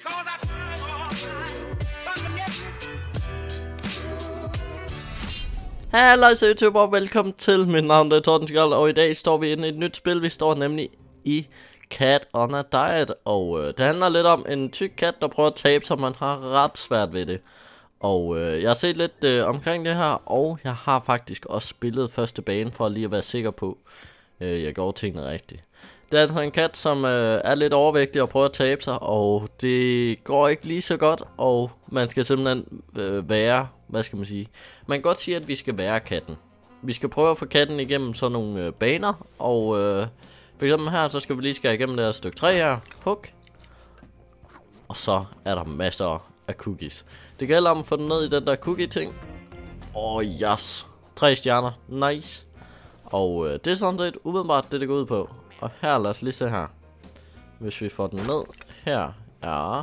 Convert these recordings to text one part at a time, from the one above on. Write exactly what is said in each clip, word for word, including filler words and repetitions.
Hallo YouTube og velkommen til. Mit navn er Tordenskjold, og i dag står vi inde i et nyt spil. Vi står nemlig i Cat on a Diet, og øh, det handler lidt om en tyk kat, der prøver at tabe sig. Man har ret svært ved det. Og øh, jeg har set lidt øh, omkring det her, og jeg har faktisk også spillet første bane for lige at være sikker på, øh, jeg går tingene rigtigt. Det er altså en kat, som øh, er lidt overvægtig og prøver at tabe sig, og det går ikke lige så godt, og man skal simpelthen øh, være, hvad skal man sige, man kan godt sige, at vi skal være katten. Vi skal prøve at få katten igennem sådan nogle øh, baner, og øh, for eksempel her, så skal vi lige skære igennem det her stykke tre her, hug, og så er der masser af cookies. Det gælder om at få den ned i den der cookie ting. Åh, oh, yes. Tre stjerner, nice. Og øh, det er sådan set umiddelbart det, det går ud på. Og her, lad os lige se her. Hvis vi får den ned her, ja.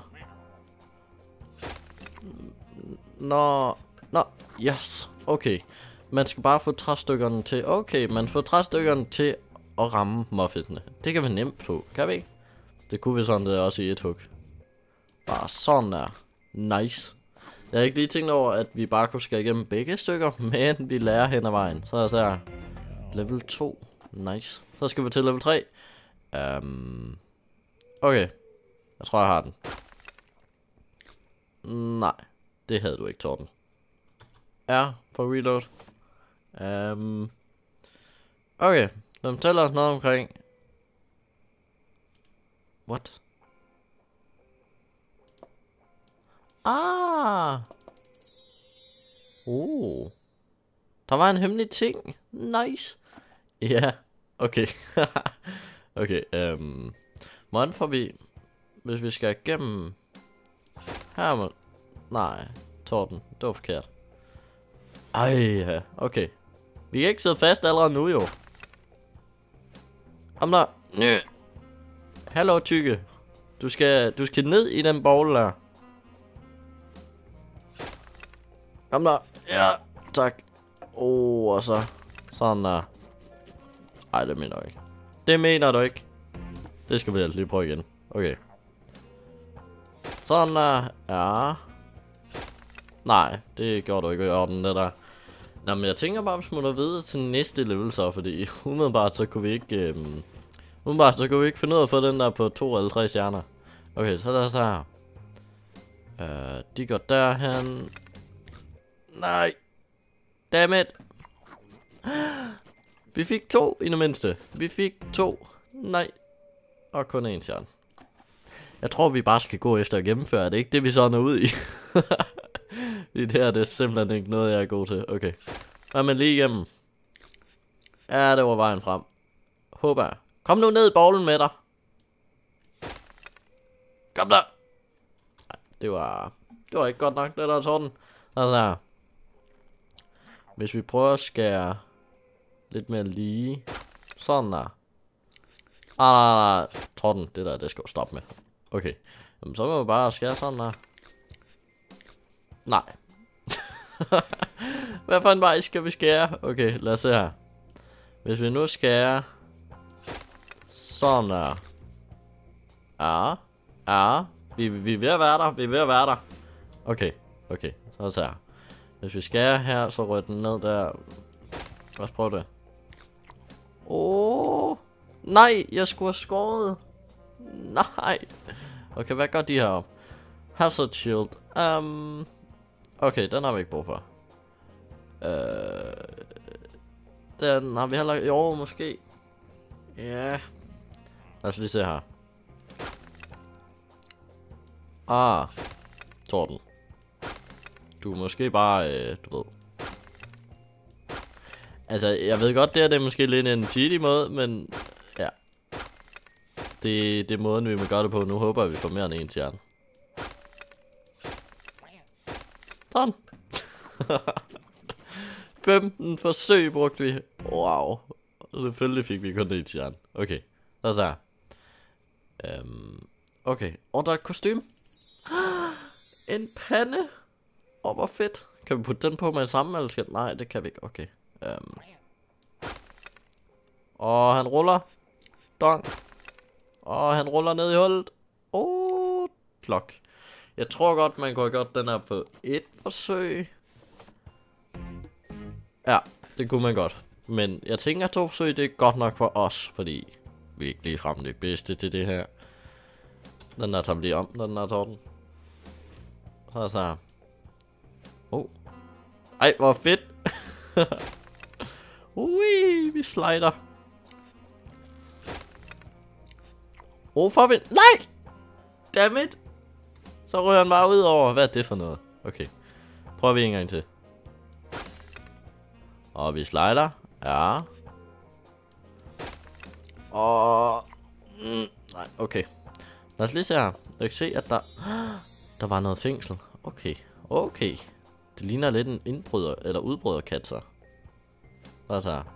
Nå, nå, yes, okay. Man skal bare få træstykkerne til, okay, man får træstykkerne til at ramme muffinsene. Det kan vi nemt få, kan vi ikke? Det kunne vi sådan det også i et hug. Bare sådan der, nice. Jeg har ikke lige tænkt over, at vi bare kunne skære igennem begge stykker, men vi lærer hen ad vejen. Så er der her, level to, nice. Så skal vi til level tre. Um, okay, jeg tror jeg har den. Nej, det havde du ikke, Torben. R for reload. Um, okay, den fortæller os noget omkring. What? Ah! Oh. Der var en hemmelig ting. Nice. Ja, yeah. Okay. Okay, øhm. Hvordan får vi, hvis vi skal igennem her må... Nej, Torben, det var forkert. Ej, ja, okay. Vi kan ikke sidde fast allerede nu, jo. Kom der. Nø. Hallo, tykke. Du skal, du skal ned i den bowl der. Kom der. Ja, tak. Oh, og så sådan der. Ej, det mener du ikke. Det mener du ikke. Det skal vi altså lige prøve igen. Okay. Sådan der. Ja. Nej, det gjorde du ikke i orden, det der. Nå, men jeg tænker bare, at vi smutter videre til næste level så, fordi umiddelbart så kunne vi ikke... Øhm, umiddelbart så kunne vi ikke finde ud af at få den der på to eller tre stjerner. Okay, så er der så her. Øh, de går derhen. Nej. Dammit. Vi fik to i det mindste. Vi fik to. Nej. Og kun en stjerne. Jeg tror vi bare skal gå efter at gennemføre. Det er ikke det vi så er ud i. Det her det er simpelthen ikke noget jeg er god til. Okay. Hvad med lige igennem? Ja, det var vejen frem. Håber jeg. Kom nu ned i bowlen med dig. Kom der. Nej, det var... Det var ikke godt nok det der, Torben. Altså. Hvis vi prøver at skære lidt mere lige. Sådan der. Ah, nej, nej, Torben, det der, det skal jo stoppe med. Okay. Jamen, så må vi bare skære sådan der. Nej. Hvad for en vej skal vi skære? Okay, lad os se her. Hvis vi nu skærer sådan der. Ja. Ja. Vi, vi er ved at være der. Vi er ved at være der. Okay. Okay. Så er det her. Hvis vi skærer her, så rører den ned der. Lad os prøve det. Åh. Oh. Nej, jeg skulle have skåret. Nej. Okay, hvad gør de her op? Hazard shield. Um, okay, den har vi ikke brug for. Uh, den har vi heller ikke. Jo, måske. Ja. Yeah. Lad os lige se her. Ah. Torben. Du er måske bare, øh, du ved. Altså, jeg ved godt, det her det er måske lidt en tidlig måde, men ja. Det, det er måden, vi må gøre det på. Nu håber jeg, vi får mere end en stjerne. Sådan. femten forsøg brugte vi. Wow. Selvfølgelig fik vi kun en stjerne. Okay, lad os her. Um, okay, og der er et kostume. En pande. Åh, oh, hvor fedt. Kan vi putte den på med det samme, eller skal... Nej, det kan vi ikke. Okay. Um. Og han ruller. Dong. Og han ruller ned i hullet. Åh, oh, klok. Jeg tror godt, man kunne have gjort den her på et forsøg. Ja, det kunne man godt. Men jeg tænker, at to forsøg, det er godt nok for os, fordi vi er ikke ligefrem det bedste til det her. Den der tager vi lige om, den der torden. Så så. Oh. Ej, hvor fedt. Ui, vi slider. Oh, for vi... Nej! Dammit! Så rører han bare ud over. Hvad er det for noget? Okay. Prøver vi en gang til. Og vi slider. Ja. Og... Mm, nej, okay. Lad os lige se her. Jeg kan se, at der... Der var noget fængsel. Okay. Okay. Det ligner lidt en indbryder... Eller udbryderkat, så. Hvad så her?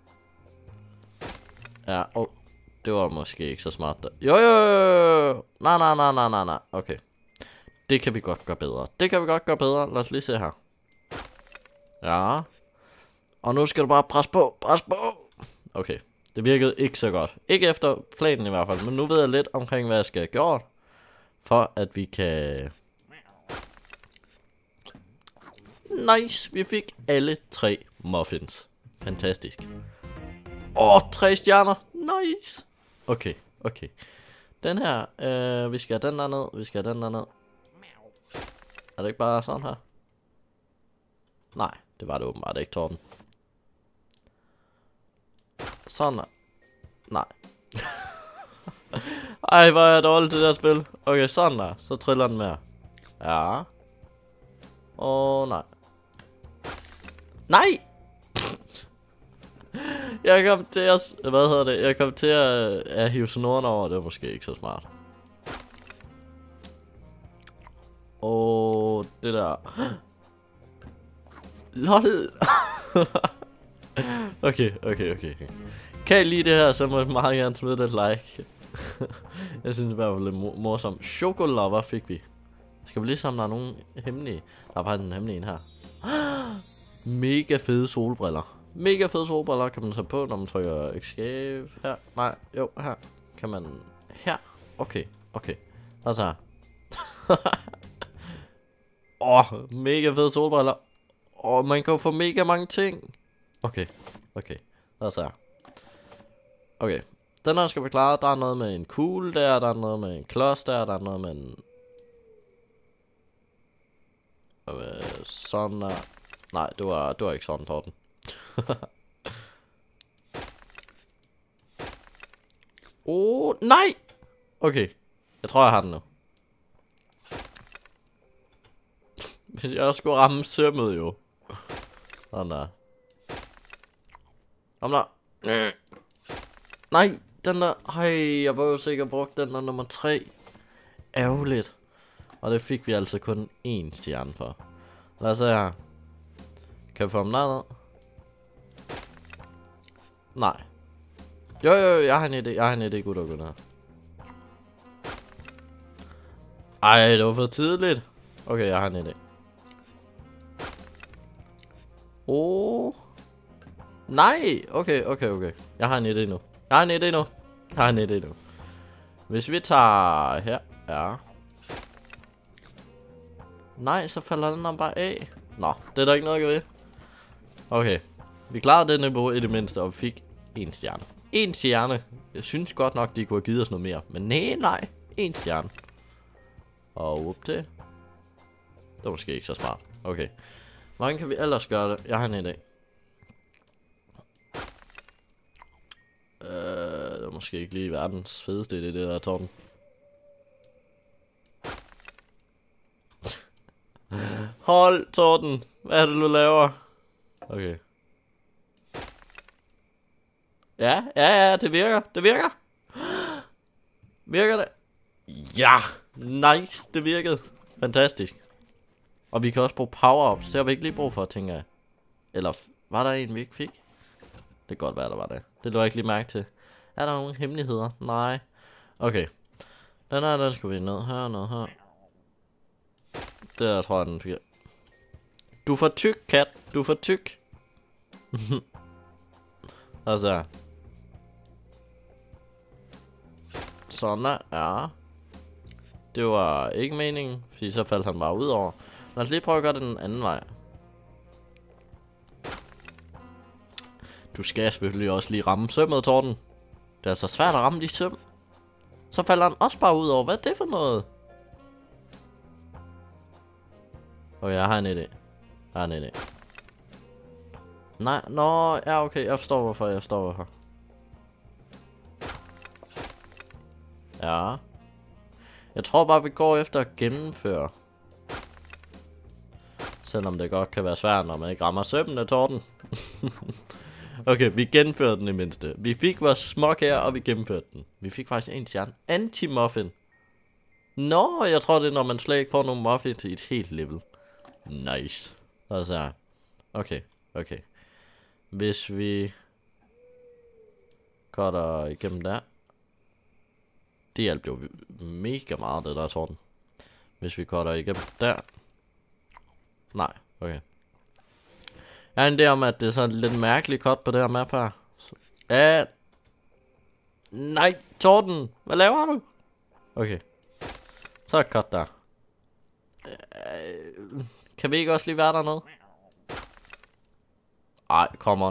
Ja, oh. Det var måske ikke så smart der. Jo, jo, jo. Nej, nej, nej, nej, nej, nej. Okay. Det kan vi godt gøre bedre. Det kan vi godt gøre bedre. Lad os lige se her. Ja. Og nu skal du bare presse på. Pres på. Okay. Det virkede ikke så godt. Ikke efter planen i hvert fald. Men nu ved jeg lidt omkring, hvad jeg skal have gjort. For at vi kan... Nice. Vi fik alle tre muffins. Fantastisk. Åh, oh, tre stjerner. Nice. Okay, okay. Den her, øh, vi skal have den der ned. Vi skal have den der ned. Er det ikke bare sådan her? Nej, det var det åbenbart ikke, Torben. Sådan her. Nej. Ej, hvor er jeg dårlig til det her spil. Okay, sådan der. Så triller den mere. Ja. Åh, oh, nej. Nej! Jeg kom til at... Hvad hedder det? Jeg kom til at, at hive snoren over. Det var måske ikke så smart. Åh, det der... LOL! Okay, okay, okay. Kan I lide det her, så må I meget gerne smide et like. Jeg synes, det var lidt morsomt. Chokolover fik vi. Skal vi lige se, om der er nogen hemmelige? Der er bare en hemmelig en her. Mega fede solbriller. Mega fede solbriller kan man tage på, når man trykker escape. Her. Nej, jo, her. Kan man... Her. Okay, okay. Og så her. Åh, oh, mega fede solbriller. Åh, oh, man kan jo få mega mange ting. Okay, okay. Og så her. Okay. Den her skal vi klare. Der er noget med en kugle der, der er noget med en klods der, der er noget med en... Øh, sådan der. Nej, det var, det var ikke sådan, Torben. Åh, oh, nej! Okay, jeg tror, jeg har den nu. Hvis jeg også skulle ramme sømmet, jo. Sådan der. Om der. Nej, den der. Hej, jeg var jo sikkert brugt den der nummer tre. Ærgerligt. Og det fik vi altså kun én stjerne for. Lad os se her. Kan vi få ham derned? Nej. Jo, jo, jo, jeg har en idé. Jeg har en idé, gutter og gutter. Ej, det var for tidligt. Okay, jeg har en idé. Åh. Oh. Nej. Okay, okay, okay. Jeg har en idé nu. Jeg har en idé nu. Jeg har en idé nu. Hvis vi tager her. Ja. Nej, så falder den der bare af. Nå, det er der ikke noget at gøre ved. Okay. Vi klarede det niveau i det mindste, og vi fik en stjerne. En stjerne. Jeg synes godt nok, de kunne have givet os noget mere. Men nej, nej. En stjerne. Og up til. Det var måske ikke så smart. Okay. Hvordan kan vi ellers gøre det? Jeg har en idé. Øh, det er måske ikke lige verdens fedeste idé, det der, Torben. Hold, Torben. Hvad er det, du laver? Okay. Ja, ja, ja, det virker. Det virker. Virker det? Ja. Nice, det virkede. Fantastisk. Og vi kan også bruge power-ups. Det har vi ikke lige brug for, tænker jeg. Eller var der en, vi ikke fik? Det kan godt være, der var det. Det lå jeg ikke lige mærke til. Er der nogle hemmeligheder? Nej. Okay. Den her, den skal vi ned her, ned her. Der tror jeg, den fik. Du er for tyk, kat. Du er for tyk. Og så. Sådan der, ja. Det var ikke meningen, fordi så faldt han bare ud over. Lad os lige prøve at gøre det den anden vej. Du skal selvfølgelig også lige ramme sømmet, Torten. Det er altså svært at ramme de søm. Så falder han også bare ud over. Hvad er det for noget? Okay, jeg har en idé. Jeg har en idé. Nej, nå, ja okay, jeg forstår hvorfor, jeg forstår hvorfor. Ja. Jeg tror bare, vi går efter at gennemføre. Selvom det godt kan være svært, når man ikke rammer sømmene, Torten. Okay, vi gennemførte den i mindste. Vi fik vores småkager, og vi gennemførte den. Vi fik faktisk en stjerne. Anti-muffin. Nå, jeg tror det er, når man slet ikke får nogen muffin til et helt level. Nice. Altså, okay, okay. Hvis vi går der igennem der. Det hjalp jo mega meget, det der, Torten. Hvis vi går der igennem der. Nej, okay. Jeg har en idé om, at det er sådan lidt mærkeligt cut på det her map her. Ja. Nej, Torten. Hvad laver du? Okay. Så er cut der. Kan vi ikke også lige være dernede? Ej, come on.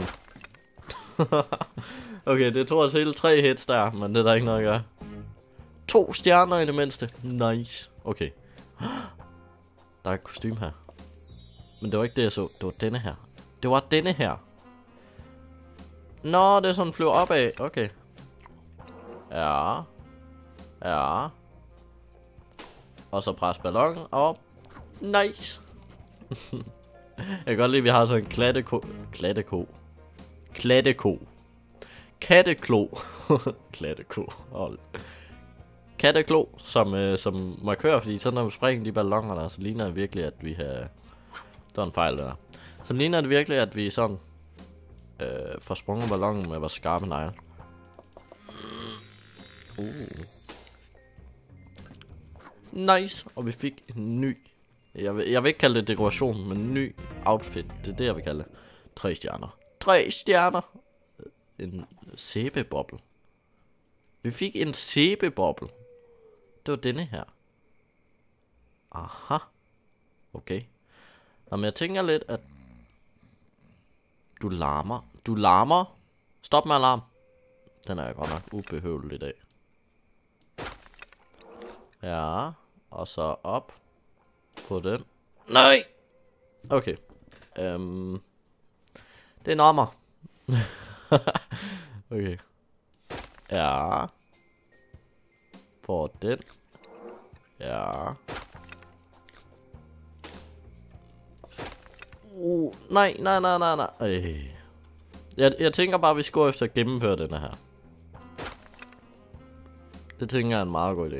Okay, det tog os hele tre hits der, men det er der ikke noget at gøre. To stjerner i det mindste. Nice. Okay. Der er et kostume her. Men det var ikke det, jeg så. Det var denne her. Det var denne her. Nå, det er sådan, flyver opad. Okay. Ja. Ja. Og så pres ballonen op. Nice. Jeg kan godt lide, at vi har sådan en klatteko. Klatteko. Klatteko. Katteklo. Klatteko. Hold. Katteklo, som, øh, som markør, fordi så når vi springer de balloner der, så ligner det virkelig, at vi har... Der er en fejl der. Så ligner det virkelig, at vi sådan... Øh, får sprunget ballonen med vores skarpe negle. Uh. Nice. Og vi fik en ny... Jeg vil, jeg vil ikke kalde det dekoration, men en ny outfit. Det er det, jeg vil kalde det. Tre stjerner. Tre stjerner. En sæbeboble. Vi fik en sæbeboble. Det var denne her. Aha. Okay. Nå, men jeg tænker lidt, at... Du larmer. Du larmer. Stop med alarm. Den er godt nok ubehøvlet i dag. Ja. Og så op. På den. Nej! Okay. Øhm. Det er normer. Okay. Ja. På den. Ja. Uh, nej, nej, nej, nej, nej. Øh. Jeg, jeg tænker bare, at vi skal gå efter at gennemføre denne her. Det tænker jeg er en meget god idé.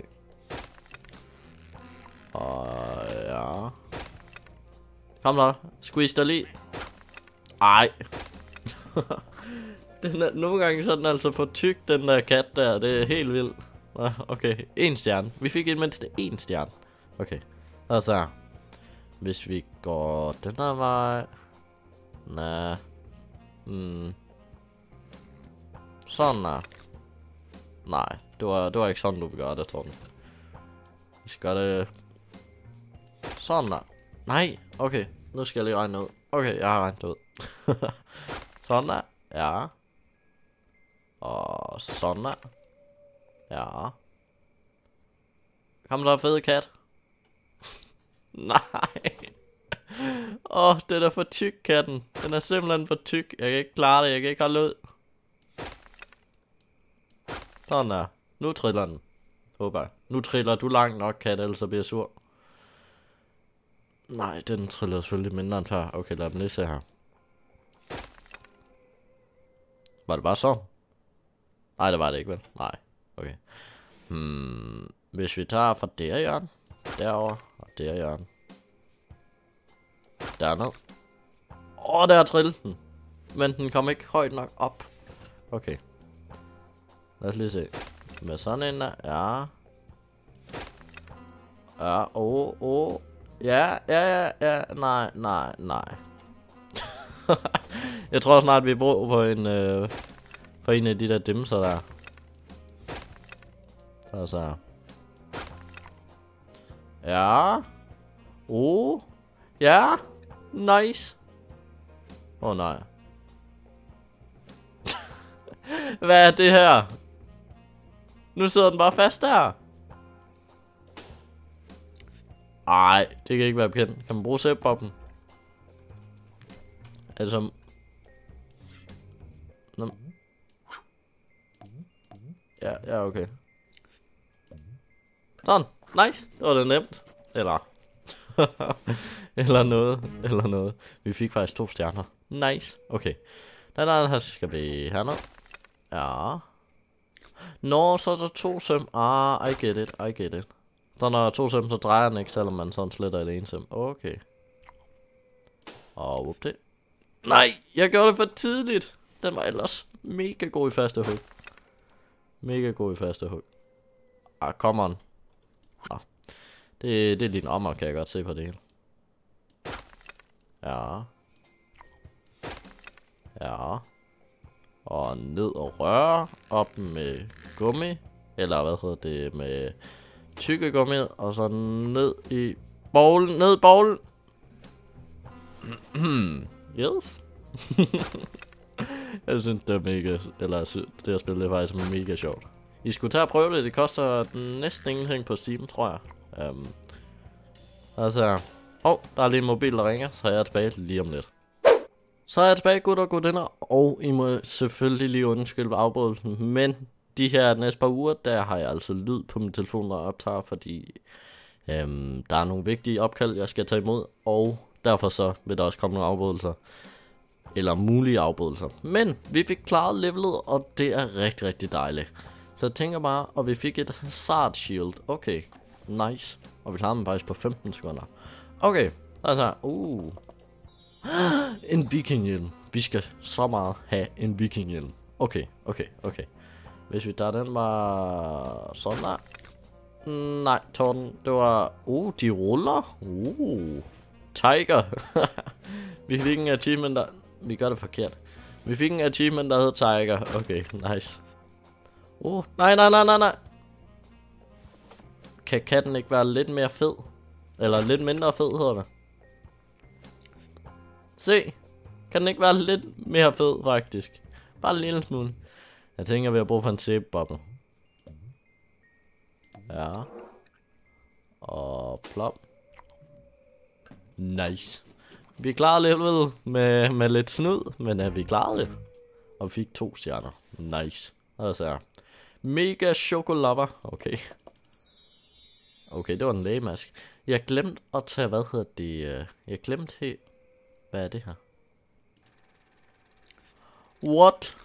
Og ja. Kom der. Squeeze der lige. Ej. Den er, nogle gange så er den altså for tyk, den der kat der. Det er helt vildt. Okay, en stjerne. Vi fik i mindst en stjerne. Okay. Og så. Hvis vi går den der vej. Nej. Hmm. Sådan der. Nej, det var, det var ikke sådan, du vil gøre det, Torben. Vi skal gøre det... Sådan der. Nej, okay. Nu skal jeg lige regne ud. Okay, jeg har regnet ud. Sådan der. Ja. Og sådan der. Ja. Kom der, fede kat. Nej. Åh, oh, den er for tyk, katten. Den er simpelthen for tyk. Jeg kan ikke klare det. Jeg kan ikke holde ud. Sådan der. Nu triller den. Håber jeg. Nu triller du langt nok, kat, ellers så bliver jeg sur. Nej, den triller selvfølgelig mindre end før. Okay, lad dem lige se her. Var det bare så? Nej, det var det ikke, vel? Nej. Okay. Hmm. Hvis vi tager fra der hjørne, derovre, og der hjørne. Dernede. Åh, oh, der er trillet den. Men den kom ikke højt nok op. Okay. Lad os lige se. Med sådan en der. Ja. Ja, åh, oh, åh. Oh. Ja, ja, ja, ja. Nej, nej, nej. Jeg tror snart, vi bruger på en, øh, på en af de der dimser der. Så så. Ja. Oh. Ja. Nice. Åh oh, nej. Hvad er det her? Nu sidder den bare fast der. Ej, det kan ikke være bekendt. Kan man bruge sæbeboblen? Er det som... Nå. Ja, ja, okay. Sådan, nice. Det var det nemt. Eller... eller noget, eller noget. Vi fik faktisk to stjerner. Nice. Okay. Den der her skal vi herned. Ja. Nå, så er der to søm. Ah, I get it, I get it. Så når der er to søm, så drejer den ikke, selvom man sådan sletter et ene søm. Okay. Og det. Nej, jeg gjorde det for tidligt. Den var ellers mega god i første hug. Mega god i første hug. Ah, come on. Ah. Det, det er din ommer, kan jeg godt se på det hele. Ja. Ja. Og ned og røre. Op med gummi. Eller hvad hedder det? Med tykkegummi. Og så ned i bowlen. Ned i bowlen. Yes. Jeg synes det er mega. Eller det her spil det er faktisk mega sjovt. I skulle tage og prøve det. Det koster næsten ingenting på Steam, tror jeg. Um, altså. Åh, oh, der er lige en mobil, der ringer. Så er jeg tilbage lige om lidt. Så er jeg tilbage, gutter og gutinder, og I må selvfølgelig lige undskylde afbrydelsen, men de her næste par uger, der har jeg altså lyd på min telefon, der optager, fordi øhm, der er nogle vigtige opkald, jeg skal tage imod, og derfor så vil der også komme nogle afbrydelser, eller mulige afbrydelser. Men vi fik klaret levelet, og det er rigtig, rigtig dejligt. Så jeg tænker bare, og vi fik et Hazard Shield, okay, nice, og vi klarede den faktisk på femten sekunder. Okay, altså, uh... en vikinghjelm. Vi skal så meget have en vikinghjelm. Okay, okay, okay. Hvis vi tager den var sådan der. Nej, torden. Det var... Uh, de ruller. Uh, Tiger. Vi fik en achievement, der... Vi gør det forkert. Vi fik en achievement, der hed Tiger. Okay, nice. Uh, nej, nej, nej, nej, nej. Kan katten ikke være lidt mere fed? Eller lidt mindre fed, hedder det. Se, kan den ikke være lidt mere fed, faktisk? Bare en lille smule. Jeg tænker, vi har brug for en sæbeboble. Ja. Og plop. Nice. Vi klarede levelet med, med lidt snud, men ja, vi klarede det. Og vi fik to stjerner. Nice. Altså, mega chokolapper. Okay. Okay, det var en lægemask. Jeg glemte at tage, hvad hedder det? Jeg glemte helt... Hvad er det her? What?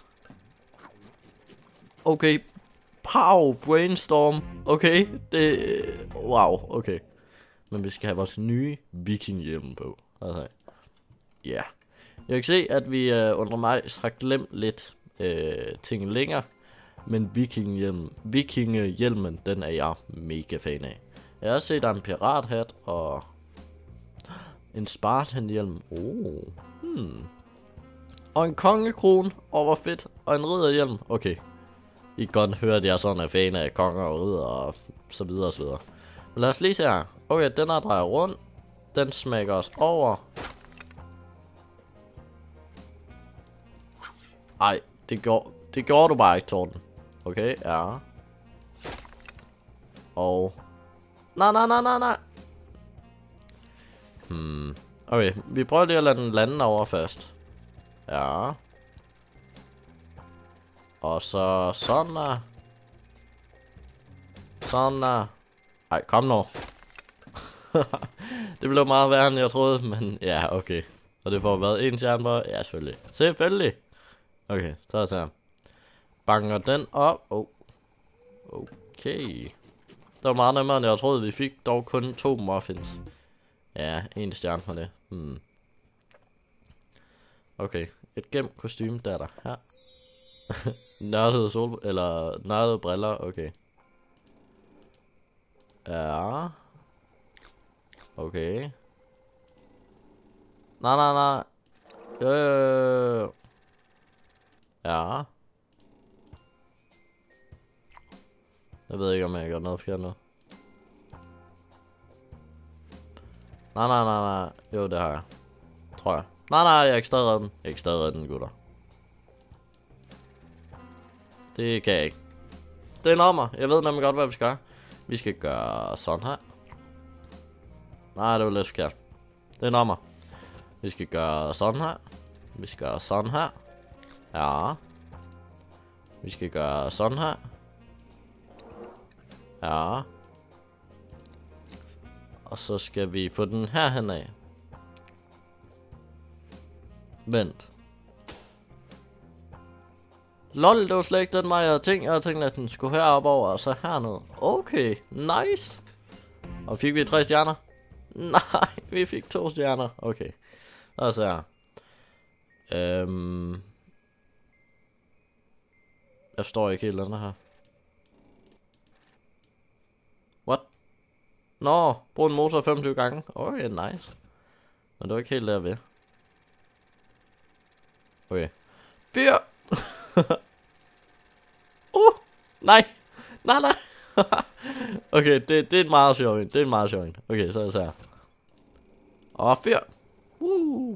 Okay. Pow, brainstorm. Okay, det... Wow, okay. Men vi skal have vores nye vikinghjelm på. Altså, ja. Yeah. Jeg kan se, at vi uh, undervejs har glemt lidt uh, ting længere. Men vikinghjelmen, vikingehjelmen, den er jeg mega fan af. Jeg har set, der er en pirathat og... En Spartan-hjelm. Oh. Hmm. Og en kongekrone. Og hvor fedt. Og en ridderhjelm. Okay. I kan godt høre, at jeg sådan er fan af konger og ridder og så videre og så videre. Men lad os lige se her. Okay, den her drejer rundt. Den smækker os over. Ej, det går, det gjorde du bare ikke, Torben. Okay, ja. Og... Nej, nej, nej, nej, nej. Hmm. Okay, vi prøver lige at lade den lande over først. Ja. Og så sådan der. Sådan der. Ej, kom nu. Det blev meget værre, end jeg troede, men ja, okay. Og det får været en stjerne på? Ja, selvfølgelig. Selvfølgelig. Okay, så er det her. Banker den op. Oh. Okay. Det var meget nemmere, end jeg troede. Vi fik dog kun to muffins. Ja, en stjerne for det. Hmm. Okay, et gemt kostume, der er der her. Nørdede sol... Eller nørdede briller, okay. Ja. Okay. Nej, nej, nej. Jo, jo, jo. Ja. Jeg ved ikke, om jeg gør noget forkert nu. Nej, nej, nej, nej. Jo, det har jeg. Tror jeg. Nej, nej, jeg kan stadig redde den. Jeg kan stadig redde den, gutter. Det kan jeg ikke. Det er nummer. Jeg ved nemlig godt, hvad vi skal gøre. Vi skal gøre sådan her. Nej, det var lidt forkert. Det er nummer. Vi skal gøre sådan her. Vi skal gøre sådan her. Ja. Vi skal gøre sådan her. Ja. Og så skal vi få den her hen af. Vent. Lol, det var slet ikke den vej, jeg havde tænkt. Jeg havde tænkt, at den skulle heroppe over og så herned. Okay, nice. Og fik vi tre stjerner? Nej, vi fik to stjerner. Okay. Og så her. Øhm. Jeg forstår ikke helt den her. What? Nå, brug en motor femogtyve gange. Okay, nice. Men det var ikke helt derved. Okay. Fyr! uh! Nej! Nej, nej! Okay, det, det er et meget sjovt en. Det er en meget sjovt en. Okay, så er det så her. Og fyr! Uh!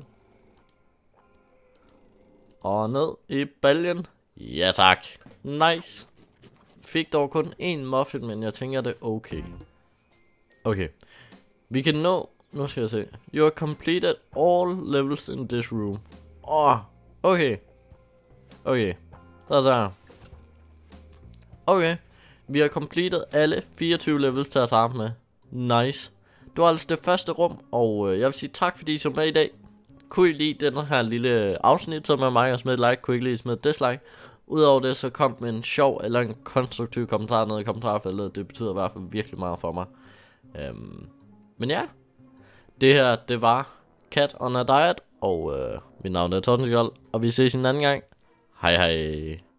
Og ned i baljen. Ja tak. Nice. Fik dog kun én muffin, men jeg tænker det er okay. Okay. Vi kan nå... Nu skal jeg se. You have completed all levels in this room. Åh. Oh, okay. Okay. Så er det her. Okay. Vi har completed alle fireogtyve levels til at starte med. Nice. Det var altså det første rum, og øh, jeg vil sige tak fordi I så med i dag. Kunne I lide den her lille afsnit, så med mig og smid et like, kunne I ikke lide smid et dislike. Udover det, så kom med en sjov eller en konstruktiv kommentar nede i kommentarfeltet. Det betyder i hvert fald virkelig meget for mig. Øhm, men ja, det her, det var Cat on a Diet, og øh, mit navn er Tordenskjold, og vi ses en anden gang. Hej hej.